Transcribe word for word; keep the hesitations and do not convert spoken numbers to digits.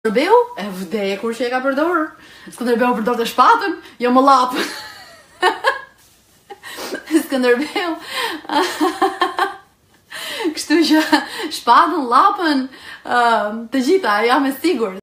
Skënderbeu, e vdeje kur që e ka përdorur. Skënderbeu përdor të shpatën, jo më lapën. Skënderbeu. Kështu që shpatën, lapën, të gjitha, jam e sigurt.